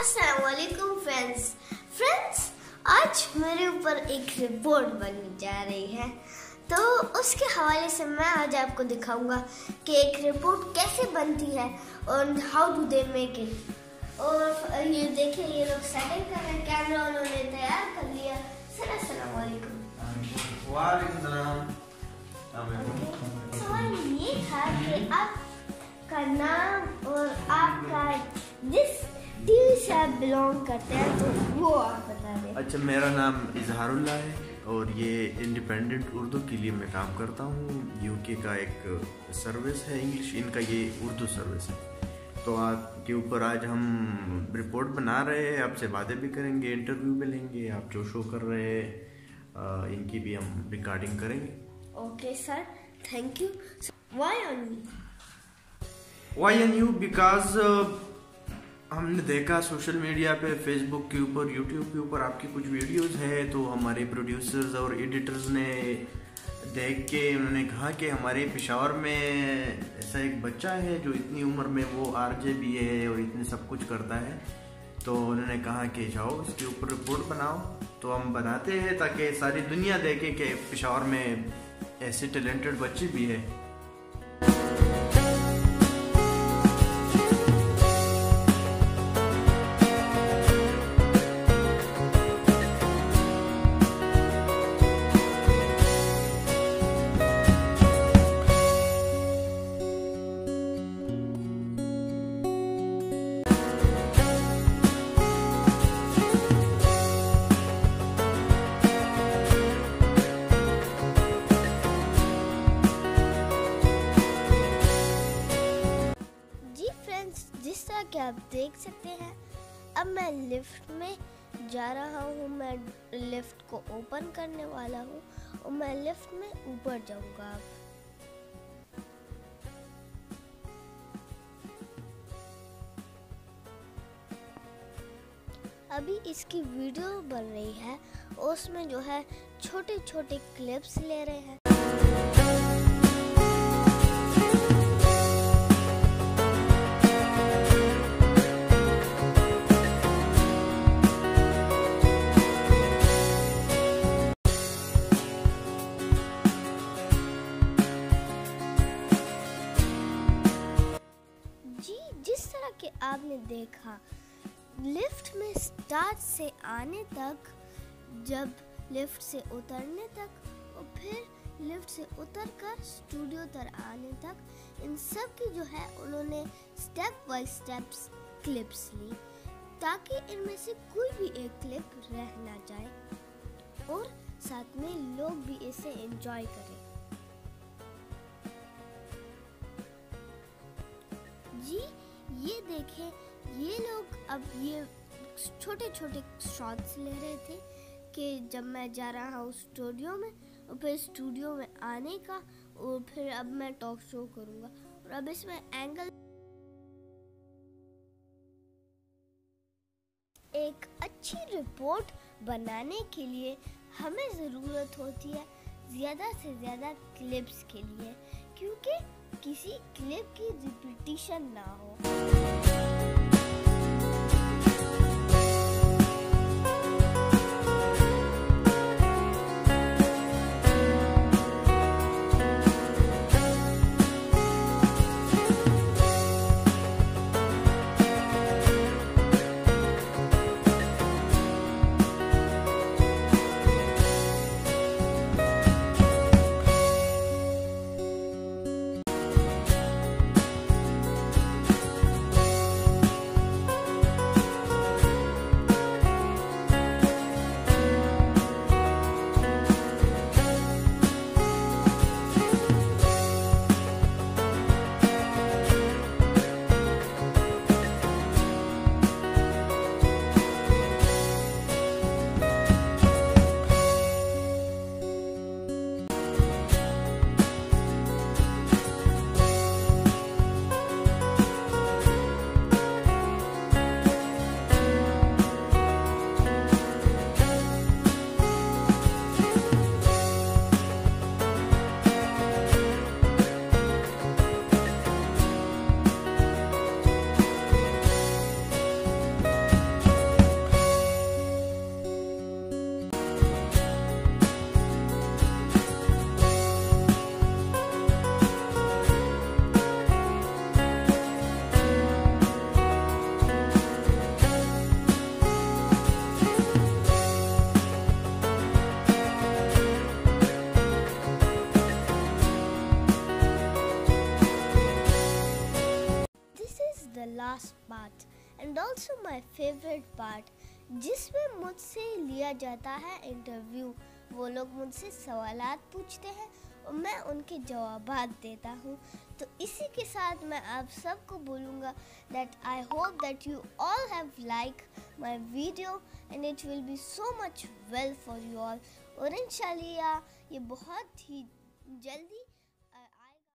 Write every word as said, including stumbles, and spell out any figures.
अस्सलाम वालेकुम friends friends आज मेरे ऊपर एक रिपोर्ट बनने जा रही है, तो उसके हवाले से मैं आज आपको दिखाऊंगा कि एक रिपोर्ट कैसे बनती है और how do they make it. और ये देखिए, ये लोग सेटिंग कर रहे हैं, कैमरा उन्होंने तैयार कर लिया। सर अस्सलाम वालेकुम। वालेकुम सलाम। सवाल ये था कि आपका नाम और आपका जिस टीवी से आप बिलोंग करते हैं तो वो आप बता दें। अच्छा, मेरा नाम इजहारुल्लाह है और ये इंडिपेंडेंट उर्दू के लिए मैं काम करता हूँ। यूके का एक सर्विस है इंग्लिश, इनका ये उर्दू सर्विस है। तो आपके ऊपर आज हम रिपोर्ट बना रहे हैं, आपसे बातें भी करेंगे, इंटरव्यू भी लेंगे। आप जो शो कर रहे हैं इनकी भी हम रिकॉर्डिंग करेंगे। Okay sir, thank you. Why on me? Why on you? Because हमने देखा सोशल मीडिया पे, फेसबुक के ऊपर, यूट्यूब के ऊपर आपकी कुछ वीडियोस है, तो हमारे प्रोड्यूसर्स और एडिटर्स ने देख के उन्होंने कहा कि हमारे पेशावर में ऐसा एक बच्चा है जो इतनी उम्र में वो आरजे भी है और इतने सब कुछ करता है। तो उन्होंने कहा कि जाओ इसके ऊपर रिपोर्ट बनाओ। तो हम बनाते हैं ताकि सारी दुनिया देखे कि पेशावर में ऐसे टैलेंटेड बच्चे भी है। जिस तरह कि आप देख सकते हैं, अब मैं लिफ्ट में जा रहा हूँ। मैं लिफ्ट को ओपन करने वाला हूँ और मैं लिफ्ट में ऊपर जाऊँगा। अब अभी इसकी वीडियो बन रही है और उसमें जो है छोटे छोटे क्लिप्स ले रहे हैं। जिस तरह के आपने देखा, लिफ्ट में स्टार्ट से आने तक, जब लिफ्ट से उतरने तक और फिर लिफ्ट से उतरकर स्टूडियो तक आने तक, इन सब की जो है उन्होंने स्टेप बाय स्टेप्स क्लिप्स ली ताकि इनमें से कोई भी एक क्लिप रह ना जाए और साथ में लोग भी इसे एंजॉय करें। जी ये देखें, ये लोग अब ये छोटे छोटे शॉट्स ले रहे थे कि जब मैं जा रहा हूँ स्टूडियो में और फिर स्टूडियो में आने का, और फिर अब मैं टॉक शो करूँगा। और अब इसमें एंगल, एक अच्छी रिपोर्ट बनाने के लिए हमें ज़रूरत होती है ज़्यादा से ज़्यादा क्लिप्स के लिए, क्योंकि किसी क्लिप की रिपीटिशन ना हो। the last part and also my favorite part, जिसमें मुझसे लिया जाता है इंटरव्यू। वो लोग मुझसे सवालात पूछते हैं और मैं उनके जवाबात देता हूँ। तो इसी के साथ मैं आप सबको बोलूँगा that I hope that you all have liked my video and it will be so much well for you all। और इंशाल्लाह ये बहुत ही जल्दी